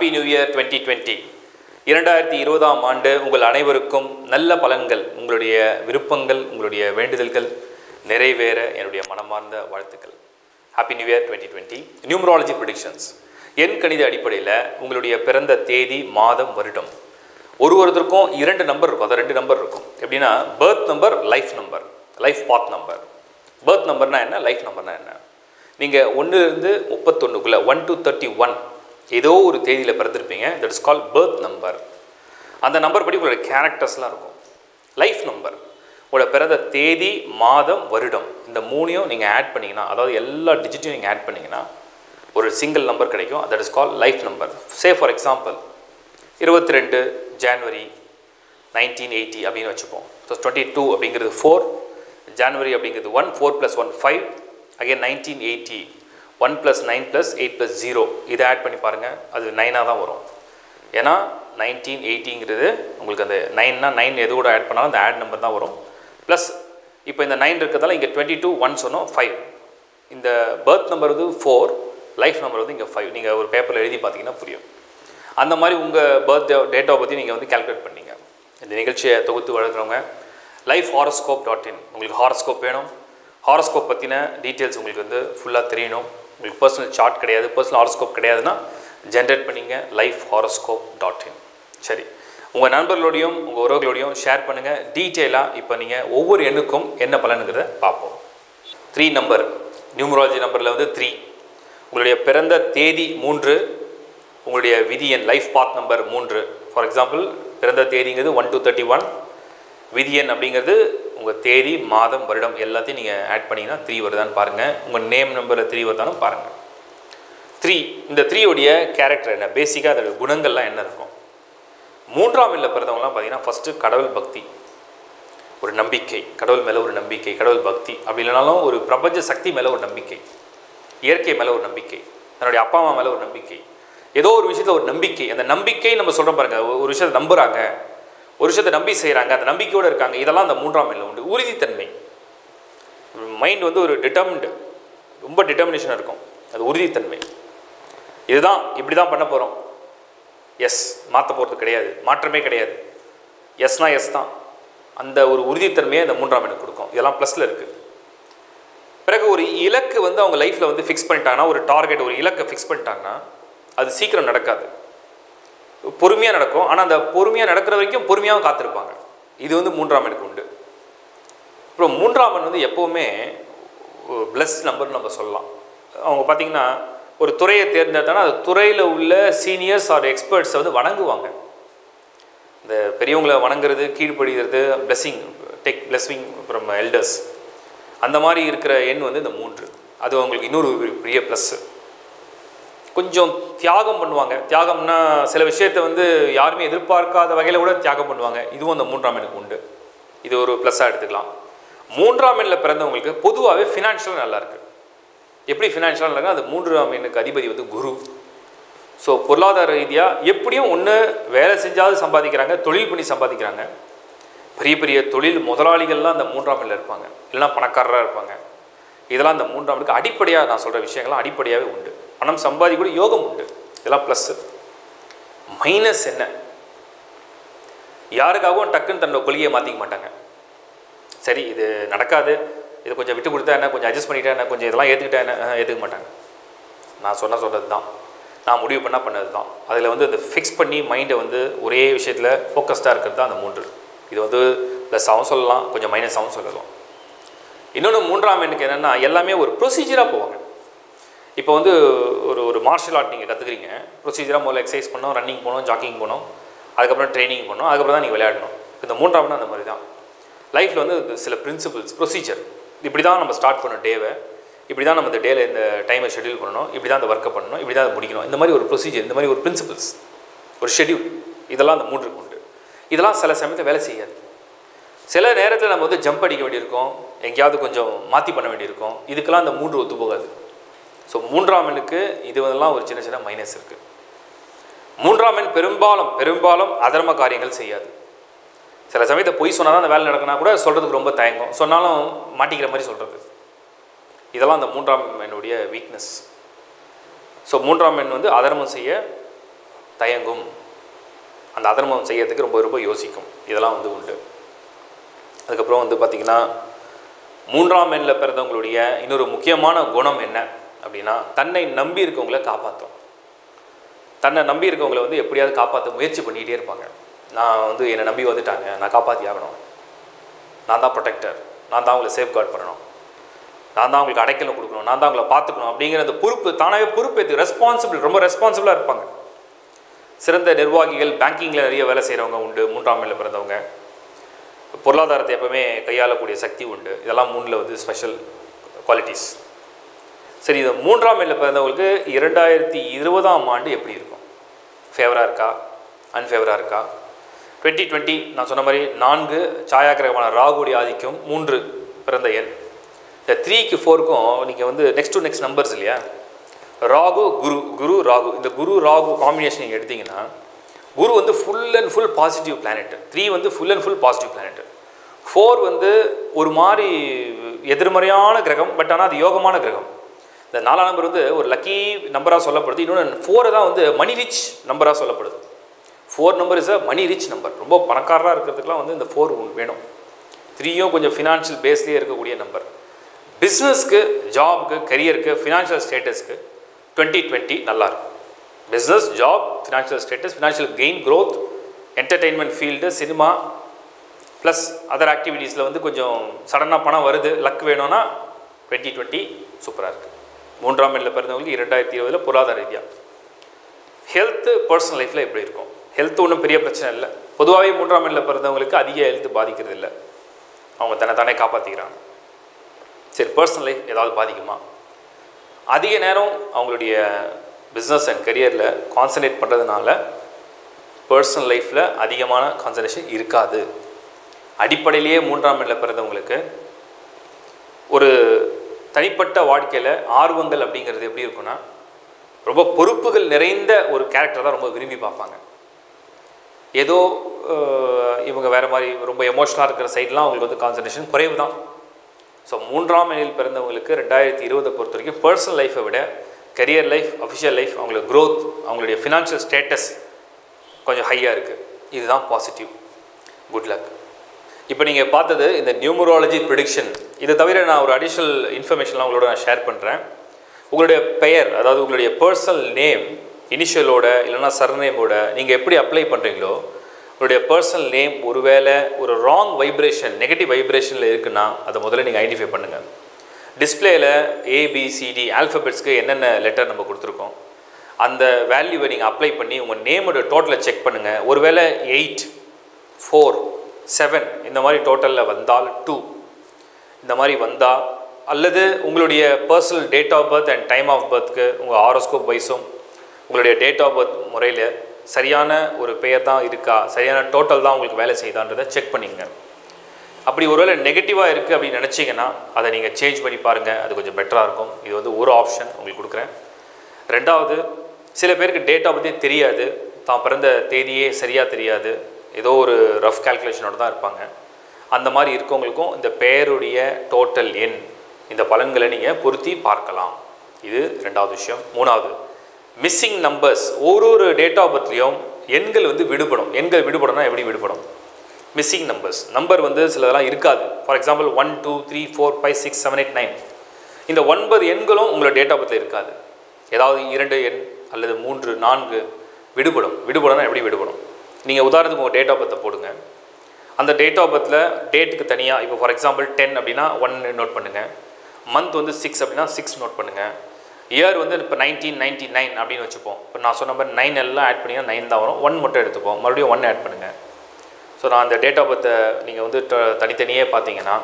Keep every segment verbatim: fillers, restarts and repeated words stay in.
Happy new year twenty twenty. இரண்டாயிரத்தி இருபதாம் ஆண்டு உங்கள் அனைவருக்கும் நல்ல பலன்கள், உங்களுடைய விருப்பங்கள், உங்களுடைய வேண்டுதல்கள் நிறைவேற என்னுடைய மனமார்ந்த வாழ்த்துக்கள். Happy new year twenty twenty. Numerology predictions, எண் கணித அடிப்படையில் உங்களுடைய பிறந்த தேதி, மாதம், வருடம், ஒரு ஒருத்தருக்கும் இரண்டு நம்பர் இருக்கும். அதான் ரெண்டு நம்பர் இருக்கும். எப்படின்னா birth number, life number, life path number. Birth நம்பர்னா என்ன, லைஃப் நம்பர்னா என்ன? நீங்கள் ஒன்றுலேருந்து முப்பத்தொன்றுக்குள்ளே ஒன் டு தேர்ட்டி ஒன் ஏதோ ஒரு தேதியில் பிறந்திருப்பீங்க. That is call birth number. அந்த நம்பர் படி உங்களோட கேரக்டர்ஸ்லாம் இருக்கும். லைஃப் நம்பர் உங்களோட பிறந்த தேதி, மாதம், வருடம், இந்த மூணையும் நீங்கள் ஆட் பண்ணிங்கன்னா, அதாவது எல்லா டிஜிட்டையும் நீங்கள் ஆட் பண்ணிங்கன்னா ஒரு சிங்கிள் நம்பர் கிடைக்கும். That is call life number. Say for example இருபத்தி ரெண்டு ஜான்வரி நைன்டீன் எயிட்டி அப்படின்னு வச்சுப்போம். ஸோ டுவெண்ட்டி டூ அப்படிங்கிறது ஃபோர், ஜான்வரி அப்படிங்கிறது one, four plus one five, again nineteen eighty one plus nine plus eight plus zero, இதை add பண்ணி பாருங்கள், அது நைனாக தான் வரும். ஏன்னா நைன்டீன் எயிட்டிங்கிறது உங்களுக்கு அந்த நைன்னா நைன் எது கூட ஆட் பண்ணாலும் அந்த ஆட் நம்பர் தான் வரும். ப்ளஸ் இப்போ இந்த நைன் இருக்கிறதால இங்கே டுவெண்ட்டி டூ ஒன் சொன்னோம், ஃபைவ். இந்த பர்த் நம்பர் வந்து ஃபோர், லைஃப் நம்பர் வந்து இங்கே ஃபைவ். நீங்கள் ஒரு பேப்பரில் எழுதி பார்த்தீங்கன்னா புரியும். அந்த மாதிரி உங்கள் பர்த் டேட் ஆஃப் பற்றி நீங்கள் வந்து கால்குலேட் பண்ணீங்க. இந்த நிகழ்ச்சியை தொகுத்து வளர்க்குறவங்க லைஃப் ஹாரோஸ்கோப் டாட் இன். உங்களுக்கு ஹாரோஸ்கோப் வேணும், ஹாரோஸ்கோப் பற்றின டீட்டெயில்ஸ் உங்களுக்கு வந்து ஃபுல்லாக தெரியணும், உங்களுக்கு பர்சனல் சார்ட் கிடையாது, பர்சனல் ஹாரோஸ்கோப் கிடையாதுன்னா ஜென்ரேட் பண்ணிங்க லைஃப் ஹாரோஸ்கோப் டாட் இன். சரி, உங்கள் நண்பர்களோடையும் உங்கள் உறவுகளோடையும் ஷேர் பண்ணுங்கள் டீட்டெயிலாக. இப்போ நீங்கள் ஒவ்வொரு எண்ணுக்கும் என்ன பலனுங்கிறத பார்ப்போம். த்ரீ நம்பர், நியூமராலஜி நம்பரில் வந்து த்ரீ. உங்களுடைய பிறந்த தேதி மூன்று, உங்களுடைய விதி எண் லைஃப் பாத் நம்பர் மூன்று. ஃபார் எக்ஸாம்பிள் பிறந்த தேதிங்கிறது ஒன் டு தேர்ட்டி ஒன், விதி எண் அப்படிங்கிறது உங்கள் தேதி, மாதம், வருடம் எல்லாத்தையும் நீங்கள் ஆட் பண்ணிங்கன்னா த்ரீ வருதான்னு பாருங்கள். உங்கள் நேம் நம்பரில் த்ரீ வருதான்னு பாருங்கள். த்ரீ, இந்த த்ரீயோடைய கேரக்டர் என்ன, பேசிக்காக அதோட குணங்கள்லாம் என்ன இருக்கும்? மூன்றாம் எண்ணில் பிறந்தவங்களாம் பார்த்தீங்கன்னா ஃபஸ்ட்டு கடவுள் பக்தி, ஒரு நம்பிக்கை, கடவுள் மேலே ஒரு நம்பிக்கை, கடவுள் பக்தி. அப்படி இல்லைனாலும் ஒரு பிரபஞ்ச சக்தி மேலே ஒரு நம்பிக்கை, இயற்கை மேலே ஒரு நம்பிக்கை, தன்னுடைய அப்பா அம்மா மேலே ஒரு நம்பிக்கை, ஏதோ ஒரு விஷயத்தில் ஒரு நம்பிக்கை. அந்த நம்பிக்கை நம்ம சொல்கிறோம் பாருங்கள், ஒரு விஷயத்தை நம்புகிறாங்க, ஒரு விஷயத்தை நம்பி செய்கிறாங்க, அந்த நம்பிக்கையோடு இருக்காங்க. இதெல்லாம் அந்த மூன்றாம் எண்ணில் உண்டு. உறுதித்தன்மை, மைண்ட் வந்து ஒரு டிட்டர்மின்டு, ரொம்ப டிட்டர்மினேஷன் இருக்கும், அது உறுதித்தன்மை. இதுதான், இப்படி தான் பண்ண போகிறோம், எஸ், மாற்ற போகிறது கிடையாது, மாற்றமே கிடையாது, எஸ்னா எஸ் தான். அந்த ஒரு உறுதித்தன்மையை அந்த மூன்றாம் எண்ணு கொடுக்கும். இதெல்லாம் ப்ளஸில் இருக்குது. பிறகு ஒரு இலக்கு வந்து அவங்க லைஃப்பில் வந்து ஃபிக்ஸ் பண்ணிட்டாங்கன்னா, ஒரு டார்கெட், ஒரு இலக்கை ஃபிக்ஸ் பண்ணிட்டாங்கன்னா அது சீக்கிரம் நடக்காது, பொறுமையாக நடக்கும். ஆனால் அந்த பொறுமையாக நடக்கிற வரைக்கும் பொறுமையாகவும் காத்திருப்பாங்க. இது வந்து மூன்றாம் எண்ணுக்கு உண்டு. அப்புறம் மூன்றாம் எண் வந்து எப்போவுமே ப்ளஸ் நம்பர்னு நம்ம சொல்லலாம். அவங்க பார்த்திங்கன்னா ஒரு துறையை தேர்ந்தெடுத்தாங்கன்னா அது துறையில் உள்ள சீனியர்ஸ் ஆர் எக்ஸ்பர்ட்ஸை வந்து வணங்குவாங்க. இந்த பெரியவங்களை வணங்குறது, கீழ்ப்படுகிறது, blessing, take blessing from elders, அந்த மாதிரி இருக்கிற எண் வந்து இந்த மூன்று. அது அவங்களுக்கு இன்னொரு பெரிய ப்ளஸ்ஸு. கொஞ்சம் தியாகம் பண்ணுவாங்க. தியாகம்னா சில விஷயத்தை வந்து யாருமே எதிர்பார்க்காத வகையில் கூட தியாகம் பண்ணுவாங்க. இதுவும் அந்த மூன்றாம் எண்ணுக்கு உண்டு. இது ஒரு ப்ளஸ்ஸாக எடுத்துக்கலாம். மூன்றாம் எண்ணில் பிறந்தவங்களுக்கு பொதுவாகவே ஃபினான்ஷியலாக நல்லாயிருக்கு. எப்படி ஃபினான்ஷியலாக நல்லாயிருக்குன்னா, அது மூன்றாம் எண்ணுக்கு அதிபதி வந்து குரு. ஸோ பொருளாதார ரீதியாக எப்படியும் ஒன்று வேலை செஞ்சாவது சம்பாதிக்கிறாங்க, தொழில் பண்ணி சம்பாதிக்கிறாங்க. பெரிய பெரிய தொழில் முதலாளிகள்லாம் அந்த மூன்றாம் எண்ணில் இருப்பாங்க, இல்லைனா பணக்காரராக இருப்பாங்க. இதெல்லாம் அந்த மூன்றாம் எண்ணுக்கு அடிப்படையாக நான் சொல்கிற விஷயங்கள்லாம் அடிப்படையாகவே உண்டு. பணம் சம்பாதிக்கூட யோகம் உண்டு. இதெல்லாம் ப்ளஸ்ஸு. மைனஸ் என்ன, யாருக்காகவும் டக்குன்னு தன்னோட கொள்கையை மாற்றிக்க மாட்டாங்க. சரி இது நடக்காது, இது கொஞ்சம் விட்டு கொடுத்தா என்ன, கொஞ்சம் அட்ஜஸ்ட் பண்ணிட்டா என்ன, கொஞ்சம் இதெல்லாம் ஏற்றுக்கிட்டா என்ன, ஏற்றுக்க மாட்டாங்க. நான் சொன்ன சொல்கிறது தான், நான் முடிவு பண்ணால் பண்ணது தான். அதில் வந்து அந்த ஃபிக்ஸ் பண்ணி மைண்டை வந்து ஒரே விஷயத்தில் ஃபோக்கஸ்டாக இருக்கிறது தான் அந்த மூன்று. இது வந்து ப்ளஸ்ஸாகவும் சொல்லலாம், கொஞ்சம் மைனஸாகவும் சொல்லலாம். இன்னொன்று மூன்றாம் எண்ணுக்கு என்னென்னா, எல்லாமே ஒரு ப்ரொசீஜராக போவாங்க. இப்போ வந்து ஒரு ஒரு மார்ஷல் ஆர்ட் நீங்கள் கற்றுக்குறீங்க, ப்ரொசீஜராக முதல்ல எக்ஸசைஸ் பண்ணோம், ரன்னிங் போகணும், ஜாக்கிங் போகணும், அதுக்கப்புறம் ட்ரைனிங் பண்ணணும், அதுக்கப்புறம் தான் நீங்கள் விளையாடணும். இந்த மூன்றாம் எண்ணு அந்த மாதிரி தான். லைஃப்பில் வந்து சில பிரின்சிபல்ஸ், ப்ரொசீஜர், இப்படி தான் நம்ம ஸ்டார்ட் பண்ணணும் டேவை, இப்படி தான் நம்ம இந்த டேவில் இந்த டைமை ஷெட்யூல் பண்ணணும், இப்படி தான் அந்த ஒர்க்கை பண்ணணும், இப்படி தான் அதை முடிக்கணும். இந்த மாதிரி ஒரு ப்ரொசீஜர், இந்த மாதிரி ஒரு பிரின்சிபல்ஸ், ஒரு ஷெட்யூல், இதெல்லாம் அந்த மூன்றுக்கு உண்டு. இதெல்லாம் சில சமயத்தில் வேலை செய்யாது. சில நேரத்தில் நம்ம வந்து ஜம்ப் அடிக்க வேண்டியிருக்கும், எங்கேயாவது கொஞ்சம் மாற்றி பண்ண வேண்டியிருக்கும். இதுக்கெல்லாம் அந்த மூன்று ஒத்து போகாது. ஸோ மூன்றாம் எண்ணுக்கு இதுவெல்லாம் ஒரு சின்ன சின்ன மைனஸ் இருக்குது. மூன்றாம் எண் பெரும்பாலும் பெரும்பாலும் அதர்ம காரியங்கள் செய்யாது. சில சமயத்தை பொய் சொன்னால் தான் அந்த வேலை நடக்கினா கூட சொல்கிறதுக்கு ரொம்ப தயங்கும், சொன்னாலும் மாட்டிக்கிற மாதிரி சொல்கிறது. இதெல்லாம் அந்த மூன்றாம் எண்ணுடைய வீக்னஸ். ஸோ மூன்றாம் எண் வந்து அதர்மம் செய்ய தயங்கும், அந்த அதர்மம் செய்யறதுக்கு ரொம்ப ரொம்ப யோசிக்கும். இதெல்லாம் வந்து உண்டு. அதுக்கப்புறம் வந்து பார்த்திங்கன்னா மூன்றாம் எண்ணில் பிறந்தவங்களுடைய இன்னொரு முக்கியமான குணம் என்ன அப்படின்னா, தன்னை நம்பி இருக்கவங்கள காப்பாற்றும். தன்னை நம்பி இருக்கவங்கள வந்து எப்படியாவது காப்பாற்ற முயற்சி பண்ணிகிட்டே இருப்பாங்க. நான் வந்து என்னை நம்பி வந்துட்டாங்க, நான் காப்பாற்றி ஆகணும், நான் தான் ப்ரொடெக்டர், நான் தான் அவங்களை சேஃப்கார்ட் பண்ணணும், நான் தான் அவங்களுக்கு அடைக்கலம் கொடுக்கணும், நான் தான் அவங்களை பார்த்துக்கணும் அப்படிங்கிற அந்த பொறுப்பு தானாகவே பொறுப்பேற்று ரெஸ்பான்சிபிள் ரொம்ப ரெஸ்பான்சிபிளாக இருப்பாங்க. சிறந்த நிர்வாகிகள், பேங்கிங்கில் நிறைய வேலை செய்கிறவங்க உண்டு. மூன்றாம் எண்ணில் பிறந்தவங்க பொருளாதாரத்தை எப்பவுமே கையாளக்கூடிய சக்தி உண்டு. இதெல்லாம் மூணில் வந்து ஸ்பெஷல் குவாலிட்டிஸ். சரி, இது மூன்றாம் எண்ணில் பிறந்தவங்களுக்கு இரண்டாயிரத்தி இருபதாம் ஆண்டு எப்படி இருக்கும்? ஃபேவராக இருக்கா, அன்ஃபேவராக இருக்கா? டுவெண்ட்டி டுவெண்ட்டி நான் சொன்ன மாதிரி நான்கு சாயாக்கிரகமான ராகுடைய ஆதிக்கம் மூன்று பிறந்த எண். இந்த த்ரீக்கு ஃபோருக்கும் நீங்கள் வந்து நெக்ஸ்ட் டு நெக்ஸ்ட் நம்பர்ஸ் இல்லையா? ராகு குரு, குரு ராகு, இந்த குரு ராகு காம்பினேஷன் நீங்கள் எடுத்திங்கன்னா குரு வந்து full and full positive planet, three வந்து full and full positive planet, four வந்து ஒரு மாதிரி எதிர்மறையான கிரகம், பட் ஆனால் அது யோகமான கிரகம். இந்த நாலாம் நம்பர் வந்து ஒரு லக்கி நம்பராக சொல்லப்படுது. இன்னொன்று ஃபோரை தான் வந்து மணி ரிச் நம்பராக சொல்லப்படுது. Four number is a money rich number. ரொம்ப பணக்காரராக இருக்கிறதுக்குலாம் வந்து இந்த ஃபோர் வேணும். த்ரீயும் கொஞ்சம் ஃபினான்ஷியல் பேஸ்லேயே இருக்கக்கூடிய நம்பர். பிஸ்னஸ்க்கு, ஜாபுக்கு, கரியருக்கு, ஃபினான்ஷியல் ஸ்டேட்டஸ்க்கு டுவெண்ட்டி டுவெண்ட்டி நல்லாயிருக்கும். Business, job, financial status, financial gain, growth, entertainment field, cinema plus other ஆக்டிவிட்டீஸில் வந்து கொஞ்சம் சடனாக பணம் வருது, லக் வேணும்னா டுவெண்ட்டி டுவெண்ட்டி சூப்பராக இருக்குது. மூன்றாம் எண்ணில் பிறந்தவங்களுக்கு இரண்டாயிரத்தி இருபதில் பொருளாதார ரீதியாக. ஹெல்த்து, பர்சனல் லைஃப்பில் எப்படி இருக்கும்? ஹெல்த் ஒன்றும் பெரிய பிரச்சனை இல்லை. பொதுவாகவே மூன்றாம் எண்ணில் பிறந்தவங்களுக்கு அதிக ஹெல்த் பாதிக்கிறது இல்லை, அவங்க தன்னை தானே காப்பாற்றிக்கிறாங்க. சரி, பர்சனல் லைஃப் ஏதாவது பாதிக்குமா? அதிக நேரம் அவங்களுடைய பிஸ்னஸ் அண்ட் கரியரில் கான்சன்ட்ரேட் பண்ணுறதுனால பர்சனல் லைஃப்பில் அதிகமான கான்சன்ட்ரேஷன் இருக்காது. அடிப்படையிலேயே மூன்றாம் எண்ணில் பிறந்தவங்களுக்கு ஒரு தனிப்பட்ட வாழ்க்கையில் ஆர்வங்கள் அப்படிங்கிறது எப்படி இருக்குன்னா, ரொம்ப பொறுப்புகள் நிறைந்த ஒரு கேரக்டர் தான் ரொம்ப விரும்பி பார்ப்பாங்க. ஏதோ இவங்க வேறு மாதிரி ரொம்ப எமோஷனலாக இருக்கிற சைட்லாம் அவங்களுக்கு வந்து கான்சன்ட்ரேஷன் குறைவு தான். ஸோ மூன்றாம் எண்ணில் பிறந்தவங்களுக்கு ரெண்டாயிரத்தி இருபதை பொறுத்த வரைக்கும் பர்சனல் லைஃப்பை விட கரியர் லைஃப், அஃபிஷியல் லைஃப், அவங்களோட க்ரோத், அவங்களுடைய ஃபினான்ஷியல் ஸ்டேட்டஸ் கொஞ்சம் ஹையாக இருக்குது. இதுதான் பாசிட்டிவ். Good luck. இப்போ நீங்கள் பார்த்தது இந்த நியூமராலஜி ப்ரெடிக்ஷன். இதை தவிர நான் ஒரு அடிஷ்னல் இன்ஃபர்மேஷன்லாம் உங்களோட நான் ஷேர் பண்ணுறேன். உங்களுடைய பெயர், அதாவது உங்களுடைய பர்சனல் நேம் இனிஷியலோட இல்லைனா சர்நேமோட நீங்கள் எப்படி அப்ளை பண்ணுறீங்களோ, உங்களுடைய பர்சனல் நேம் ஒருவேளை ஒரு ராங் வைப்ரேஷன், நெகட்டிவ் வைப்ரேஷனில் இருக்குன்னா அதை முதல்ல நீங்கள் ஐடென்டிஃபை பண்ணுங்கள். டிஸ்பிளேயில் ஏபிசிடி ஆல்ஃபபெட்ஸ்க்கு என்னென்ன லெட்டர் நம்ம கொடுத்துருக்கோம் அந்த வேல்யூவை நீங்கள் அப்ளை பண்ணி உங்கள் நேமோட டோட்டலை செக் பண்ணுங்கள். ஒருவேளை எயிட், ஃபோர், செவன் இந்த மாதிரி டோட்டலில் வந்தால், டூ இந்த மாதிரி வந்தால், அல்லது உங்களுடைய personal date of birth and time of பர்த்க்கு உங்கள் ஹாரோஸ்கோப் வைஸும் உங்களுடைய டேட் ஆஃப் பர்த் முறையில் சரியான ஒரு பெயர் தான் இருக்கா, சரியான டோட்டல் தான் உங்களுக்கு வேலை செய்தான்றதை செக் பண்ணிங்க. அப்படி ஒருவேளை நெகட்டிவாக இருக்குது அப்படின்னு நினச்சிங்கன்னா அதை நீங்கள் சேஞ்ச் பண்ணி பாருங்கள், அது கொஞ்சம் பெட்டராக இருக்கும். இது வந்து ஒரு ஆப்ஷன் உங்களுக்கு கொடுக்குறேன். ரெண்டாவது, சில பேருக்கு டேட் ஆஃப் பர்த்தே தெரியாது, தான் பிறந்த தேதியே சரியாக தெரியாது, ஏதோ ஒரு ரஃப் கால்குலேஷனோடு தான் இருப்பாங்க. அந்த மாதிரி இருக்கவங்களுக்கும் இந்த பெயருடைய டோட்டல் எண், இந்த பலன்களை நீங்கள் பொருத்தி பார்க்கலாம். இது ரெண்டாவது விஷயம். மூணாவது, மிஸ்ஸிங் நம்பர்ஸ். ஒரு ஒரு டேட் ஆஃப் பர்த்லேயும் எண்கள் வந்து விடுபடும். எண்கள் விடுபடணும்னா எப்படி விடுபடும்? மிஸ்ஸிங் நம்பர்ஸ், நம்பர் வந்து சிலதெல்லாம் இருக்காது. For example one, two, three, four, five, six, seven, eight, nine இந்த ஒன்பது எண்களும் உங்களோட டேட் ஆஃப் பர்த்தில் இருக்காது. ஏதாவது இரண்டு எண் அல்லது மூன்று, நான்கு விடுபடும். விடுபடணும்னா எப்படி விடுபடும்? நீங்கள் உதாரணத்துக்கு உங்கள் டேட் ஆஃப் பர்த்தை போடுங்க. அந்த டேட் ஆஃப் பர்த்தில் டேட்டுக்கு தனியாக, இப்போ ஃபார் எக்ஸாம்பிள் டென் அப்படின்னா ஒன் நோட் பண்ணுங்கள். மந்த் வந்து சிக்ஸ் அப்படின்னா சிக்ஸ் நோட் பண்ணுங்கள். இயர் வந்து இப்போ நைன்டீன் நைன்டி நைன் அப்படின்னு வச்சுப்போம். இப்போ நான் சொன்ன மாதிரி நைன் எல்லாம் ஆட் பண்ணிங்கன்னா நைன் தான் வரும். ஒன் மட்டும் எடுத்துப்போம், மறுபடியும் ஒன் ஆட் பண்ணுங்கள். ஸோ நான் அந்த டேட் ஆஃப் பர்த்தை நீங்கள் வந்து தனித்தனியே பார்த்தீங்கன்னா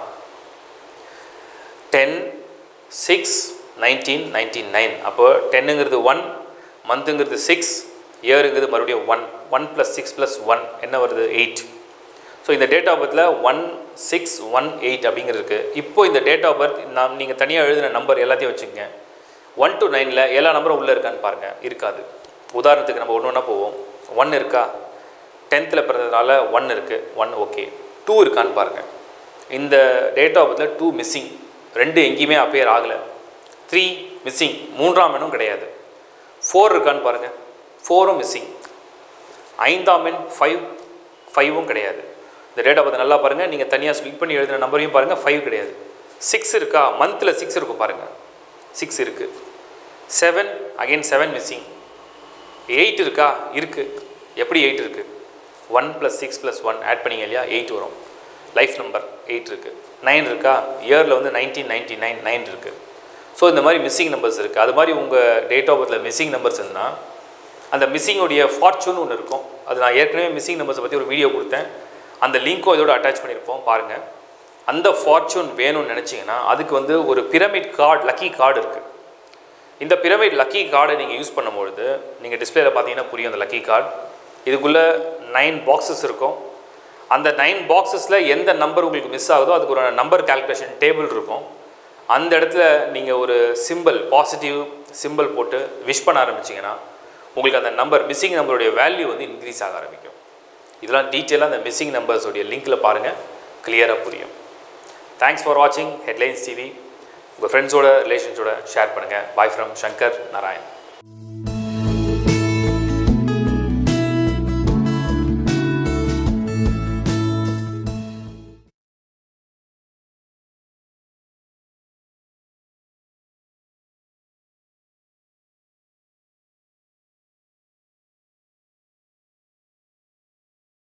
ten six nineteen ninety nine அப்போ டென்னுங்கிறது ஒன், மந்த்துங்கிறது சிக்ஸ், இயருங்கிறது மறுபடியும் one, one plus six plus one என்ன வருது? எயிட். ஸோ இந்த டேட் ஆஃப் பர்த்தில் ஒன் சிக்ஸ் ஒன் எயிட் அப்படிங்கிறதுக்கு இப்போது இந்த டேட் ஆஃப் பர்த் நான் நீங்கள் தனியாக எழுதின நம்பர் எல்லாத்தையும் வச்சுக்கோங்க. ஒன் டு நைனில் எல்லா நம்பரும் உள்ளே இருக்கான்னு பாருங்கள். இருக்காது. உதாரணத்துக்கு நம்ம ஒன்று ஒன்றா போவோம். ஒன் இருக்கா? டென்த்தில் பிறந்ததுனால ஒன் இருக்குது, ஒன் ஓகே. டூ இருக்கான்னு பாருங்கள். இந்த டேட் ஆஃப் பர்த்தில் டூ மிஸ்ஸிங், ரெண்டு எங்கேயுமே அப்பியர் ஆகலை. த்ரீ மிஸ்ஸிங், மூன்றாம் எண்ணும் கிடையாது. ஃபோர் இருக்கான்னு பாருங்கள், ஃபோரும் மிஸ்ஸிங். ஐந்தாம் எண் ஃபைவ் ஃபைவும் கிடையாது. இந்த டேட்டா பார்த்து நல்லா பாருங்கள். நீங்கள் தனியாக ஸ்பிளிட் பண்ணி எழுதின நம்பரையும் பாருங்கள். ஃபைவ் கிடையாது. சிக்ஸ் இருக்கா? மந்தில் சிக்ஸ் இருக்கும் பாருங்கள். சிக்ஸ் இருக்குது. Seven again seven missing. Eight இருக்கா? இருக்குது. எப்படி எயிட் இருக்குது? One plus six plus one add பண்ணிங்க இல்லையா, எயிட் வரும். லைஃப் நம்பர் எயிட் இருக்குது. நைன் இருக்கா? இயரில் வந்து நைன்டீன் நைன்ட்டி நைன் நைன் இருக்குது. ஸோ இந்த மாதிரி மிஸ்ஸிங் நம்பர்ஸ் இருக்குது. அது மாதிரி உங்கள் டேட் ஆஃப் பர்த்தில் மிஸ்ஸிங் நம்பர்ஸ் இருந்தால் அந்த மிஸ்ஸிங்கோடைய ஃபார்ச்சூன் ஒன்று இருக்கும். அது நான் ஏற்கனவே மிஸ்ஸிங் நம்பர்ஸை பற்றி ஒரு வீடியோ கொடுத்தேன். அந்த லிங்க்கும் இதோட அட்டாச் பண்ணியிருப்போம், பாருங்கள். அந்த ஃபார்ச்சூன் வேணும்னு நினச்சிங்கன்னா அதுக்கு வந்து ஒரு பிரமிட் கார்டு, லக்கி கார்டு இருக்குது. இந்த பிரமிட் லக்கி கார்டை நீங்கள் யூஸ் பண்ணும்பொழுது நீங்கள் டிஸ்பிளேல பார்த்தீங்கன்னா புரியும். அந்த லக்கி கார்டு இதுக்குள்ளே நைன் பாக்ஸஸ் இருக்கும். அந்த நைன் பாக்ஸஸில் எந்த நம்பர் உங்களுக்கு மிஸ் ஆகுதோ அதுக்கு ஒரு நம்பர் கால்குலேஷன் டேபிள் இருக்கும். அந்த இடத்துல நீங்கள் ஒரு சிம்பிள், பாசிட்டிவ் சிம்பிள் போட்டு விஷ் பண்ண ஆரம்பிச்சிங்கன்னா உங்களுக்கு அந்த நம்பர், மிஸ்ஸிங் நம்பருடைய வேல்யூ வந்து இன்க்ரீஸ் ஆக ஆரம்பிக்கும். இதெல்லாம் டீட்டெயிலாக அந்த மிஸ்ஸிங் நம்பர்ஸோடைய லிங்க்கில் பாருங்கள், கிளியராக புரியும். தேங்க்ஸ் ஃபார் வாட்சிங் ஹெட்லைன்ஸ் டிவி. உங்கள் ஃப்ரெண்ட்ஸோட ரிலேஷன்ஸோட ஷேர் பண்ணுங்கள். Bye from Shankar Narayan.